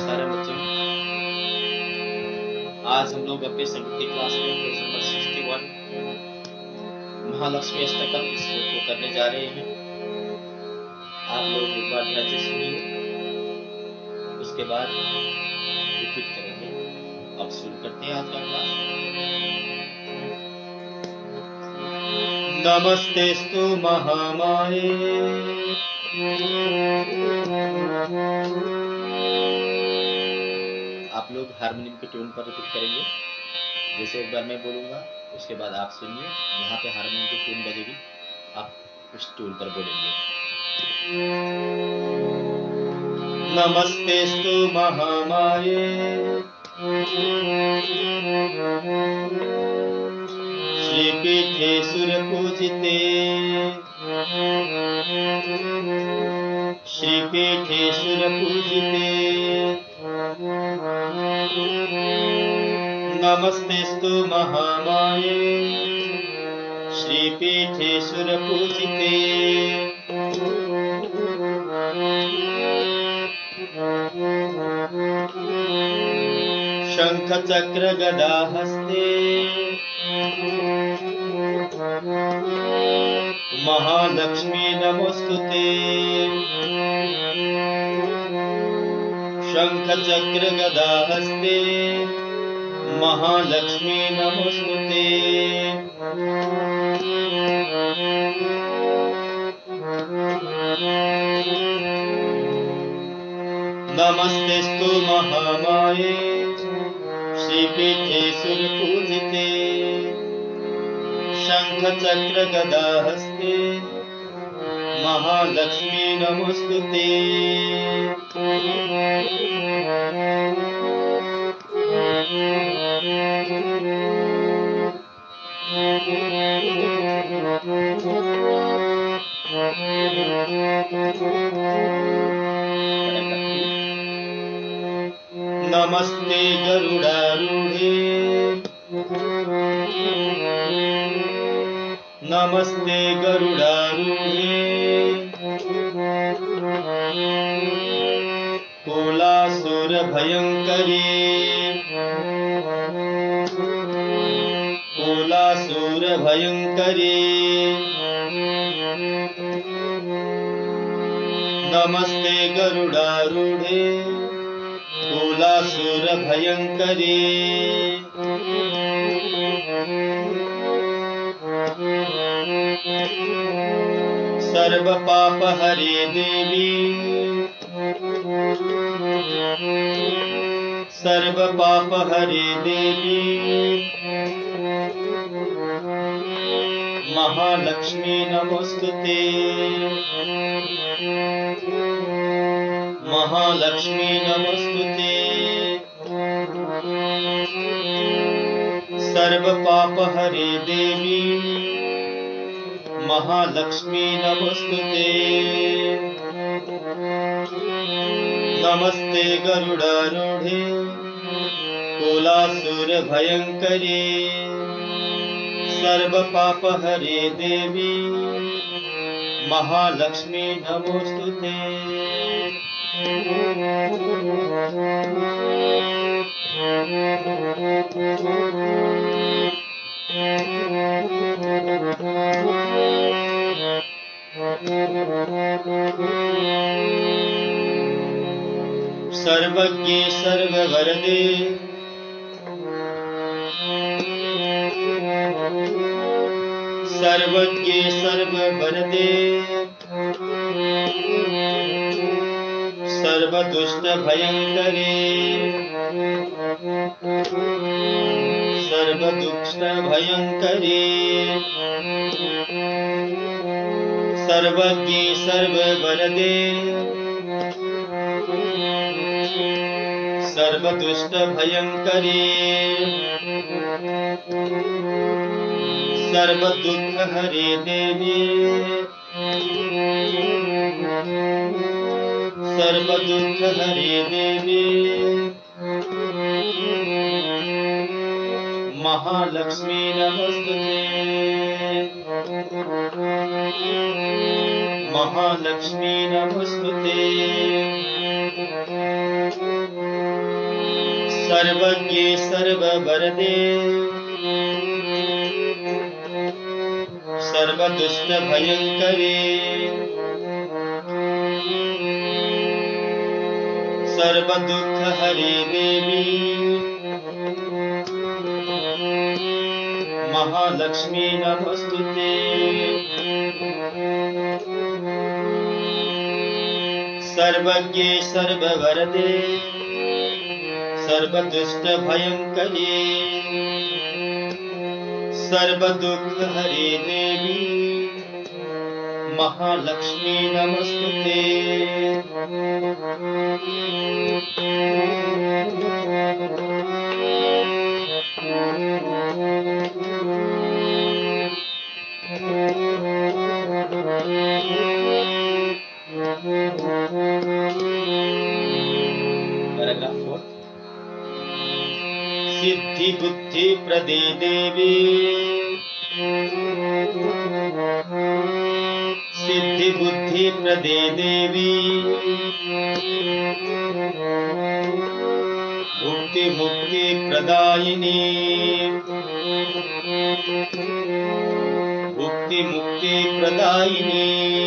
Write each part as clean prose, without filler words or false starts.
सारे बच्चों, आज हम लोग अपने संगीत की क्लास में पेज नंबर 61 महालक्ष्मी अष्टकम इस श्लोक को करने जा रहे हैं। आप लोग एक बार ध्यान से सुनिए, उसके बाद रिपीट करेंगे। अब शुरू करते हैं आज का क्लास। नमस्तेस्तु महामाये आप लोग हारमोनियम के ट्यून पर रिपीट करेंगे। जैसे एक बार मैं बोलूंगा उसके बाद आप सुनिए, यहाँ पे हारमोनियम की ट्यून बजेगी, आप उस ट्यून पर बोलेंगे। नमस्तेस्तु महामाये श्रीपीठे सुरपूजिते श्रीपीठे सुरपूजिते नमस्तेस्तु महामाये श्रीपीठे सुरपूजिते शंख चक्र गदा हस्ते महालक्ष्मी नमोस्तुते शंख चक्र गदा हस्ते महालक्ष्मी नमोस्तुते नमस्तेस्तु महामाये श्रीपीठे सुरपूजिते शंख चक्र गदा हस्ते महालक्ष्मी नमोस्तुते नमस्ते गरुडारूढे नमस्ते गरुडारूढे कोलासुर भयंकरी कोलासुर भयंकरी नमस्ते गरुडारूढे कोलासुर भयंकरी सर्व पाप हरे देवी सर्व पाप हरे देवी महालक्ष्मी नमोस्तुते महालक्ष्मी नमोस्तुते सर्व पाप हरे देवी महालक्ष्मी नमोस्तुते नमस्ते गरुडारूढे कोलासुर भयंकरी सर्व पाप हरे देवी महालक्ष्मी नमोस्तुते सर्वज्ञे सर्ववरदे सर्वज्ञे सर्ववरदे सर्वदुष्ट भयंकरे सर्वदुष्ट भयंकरे सर्वज्ञे सर्ववरदे सर्वदुष्ट भयंकरे सर्वदुःख हरे देवी सर्वदुःख हरे देवी महालक्ष्मी नमोस्तुते महालक्ष्मी नमोस्तुते सर्वज्ञे सर्ववरदे सर्वदुष्टभयङ्करे सर्वदुःखहरे देवी महालक्ष्मी नमस्तुते। सर्वज्ञे सर्ववरदे सर्वदुष्टभयङ्करे सर्वदुःखहरे देवी महालक्ष्मी नमस्तुते। पैराग्राफ 4। सिद्धि बुद्धि प्रदे देवी सिद्धि बुद्धि प्रदे देवी मुक्ति मुक्ति प्रदायिनी मुक्ति मुक्ति प्रदायिनी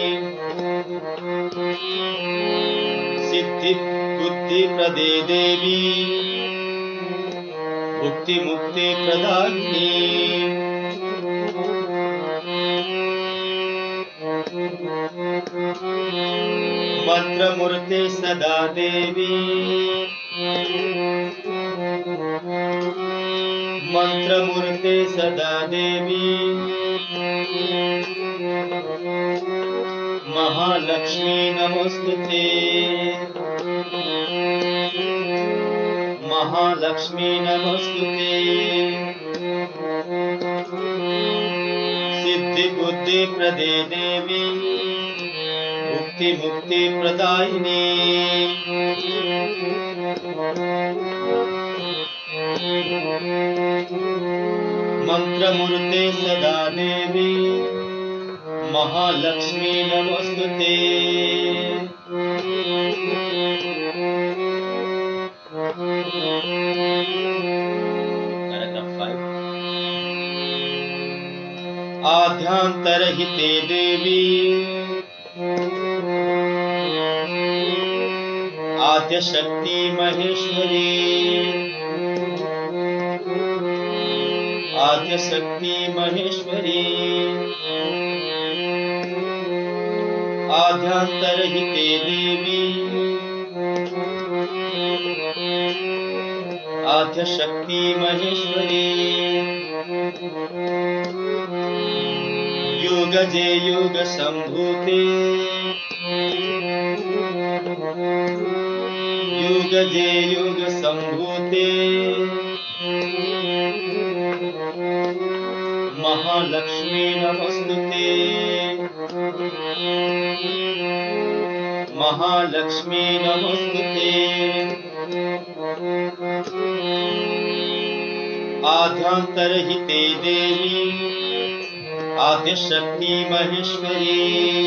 सिद्धि बुद्धि प्रदे देवी मुक्ति मुक्ति प्रदायिनी मंत्रमूर्ते सदा देवी मंत्रमूर्ते सदा देवी महालक्ष्मी नमस्तुते महालक्ष्मी नमस्तुते। सिद्धि बुद्धि प्रदे देवी मुक्ति मुक्ति प्रदायिनी मंत्रमूर्ते सदा देवी महालक्ष्मी नमस्तुते। आद्यांतरहिते देवी आद्यशक्ति महेश्वरी आद्यशक्ति महेश्वरी आद्यांतरहिते देवी आद्यशक्ति महेश्वरी युगजे युग संभूते युगजे युग संभूते महालक्ष्मी नमस्तुते महालक्ष्मी नमस्तुते। आद्यांतरहिते देवी आद्यशक्ति महेश्वरी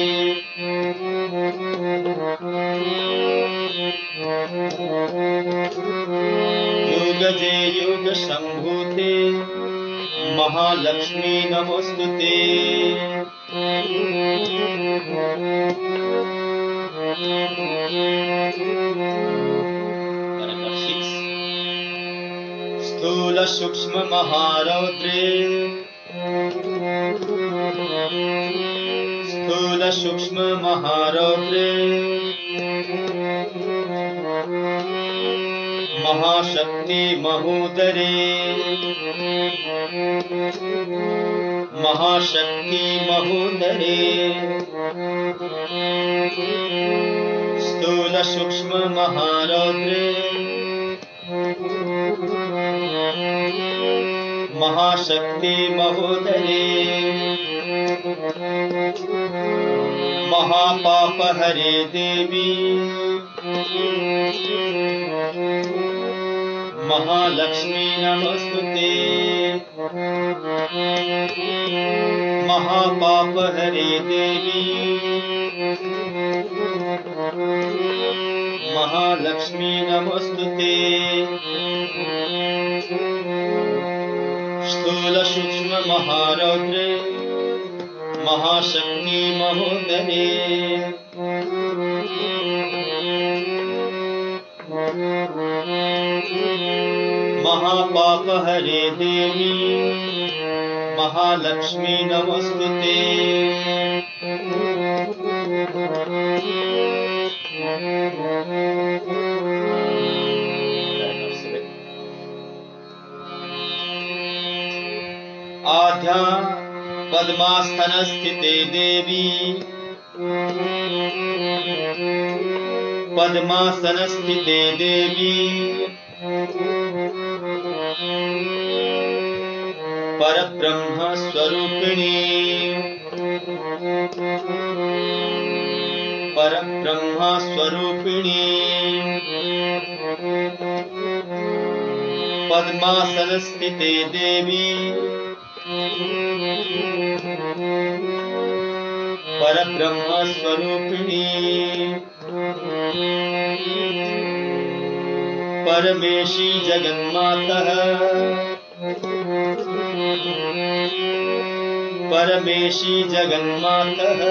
युगजे युग संभूते महालक्ष्मी नमस्तुते स्थूल सूक्ष्म महारौद्रे स्थूल सूक्ष्म महारौद्रे महाशक्ति महोदरे महाशक्ति महोदरे स्थूल सूक्ष्म महारौद्रे महाशक्ति महोदरे महापाप हरे देवी महालक्ष्मी नमस्तुते महापाप हरे देवी महालक्ष्मी नमोस्तुते। स्थूल सूक्ष्म महारौद्रे महाशक्ति महोदरे। महापाप हरे देवी महालक्ष्मी नमोस्तुते। आद्या पद्मासन स्थिते देवी पद्मासन स्थिते देवी परब्रह्म स्वरूपिणी परब्रह्म स्वरूपिणी पद्मासन स्थिते देवी परब्रह्म स्वरूपिणी परमेशी जगन्मातः परमेशी जगन्मातः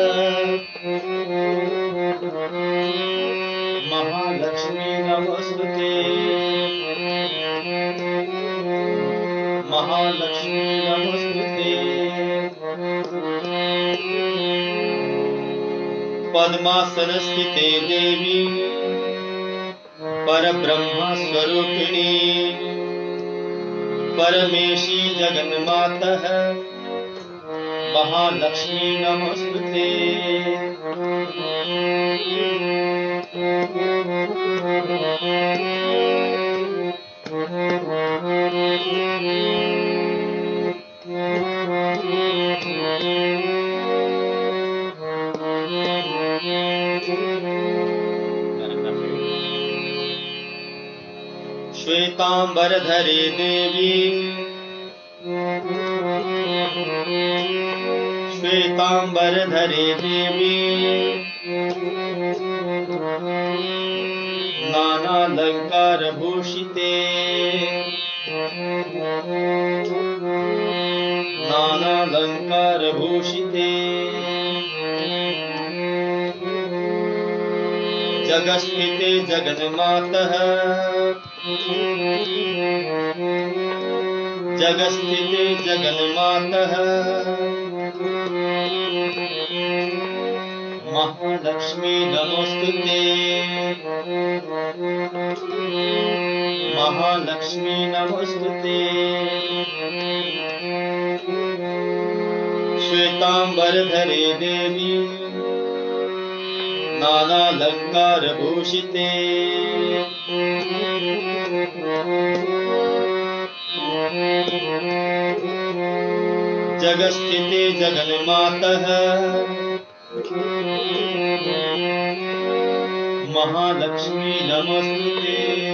महालक्ष्मी नमोस्तुते। महालक्ष्मी नमोस्तुते। पद्मासन स्थिते देवी परब्रह्म स्वरूपिणी परमेशी जगन्मातः महालक्ष्मी नमोस्तुते। श्वेतांबरधरे देवी श्वेतांबरधरे देवी नानालंकार भूषिते नानालंकार भूषिते जगस्थिते जगन्मातः जगस्थिते जगन्मातः महालक्ष्मी नमोस्तुते। महालक्ष्मी नमोस्तुते। श्वेतांबरधरे देवी नानालंकार भूषिते जगस्थिते जगन्मातः महालक्ष्मी नमोस्तुते।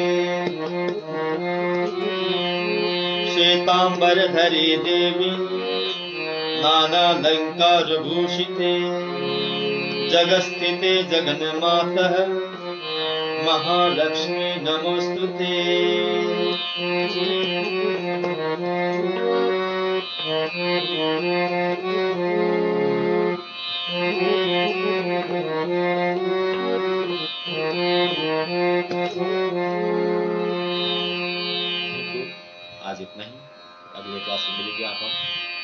श्वेतांबरधरे देवी नानालंकार भूषिते जगस्थिते जगन्मातः महालक्ष्मी नमोस्तुते। आज इतना ही, अगले क्लास में मिलेंगे आप।